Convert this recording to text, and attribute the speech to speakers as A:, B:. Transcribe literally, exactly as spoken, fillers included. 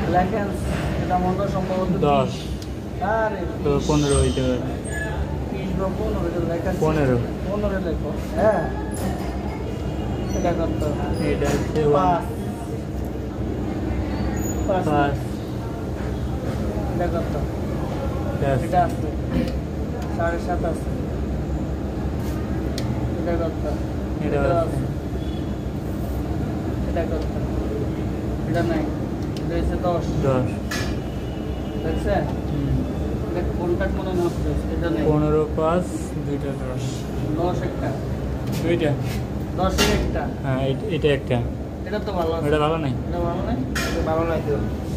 A: লেখেন্স এটা মনে হয় সম্ভবত
B: দশ।
A: আরে
B: তো পনেরো হইতে পারে।
A: বিশ বা পনেরো এটা লেখা
B: পনেরো।
A: পনেরো লেখো হ্যাঁ এটা কত
B: এটা হচ্ছে
A: পাঁচ পাঁচ
B: পাঁচ।
A: এটা কত
B: দশ।
A: এটা আছে সাড়ে সাত আছে এটা কত
B: এটা
A: এটা
B: আছে।
A: আছে এটা কত এটা নাই এটা হচ্ছে দশ
B: দশ।
A: দেখছেন
B: হুম।
A: এটা কোনটা মনে হচ্ছে এটা নেই
B: পনেরো পাঁচ দুইটা দশ।
A: দশ একটা
B: দুইটা।
A: দশের একটা
B: হ্যাঁ, এটা- এটা একটা।
A: এটা তো ভালো আছে
B: এটা ভালো নাই।
A: এটা ভালো নাই
C: ভালো নাই তো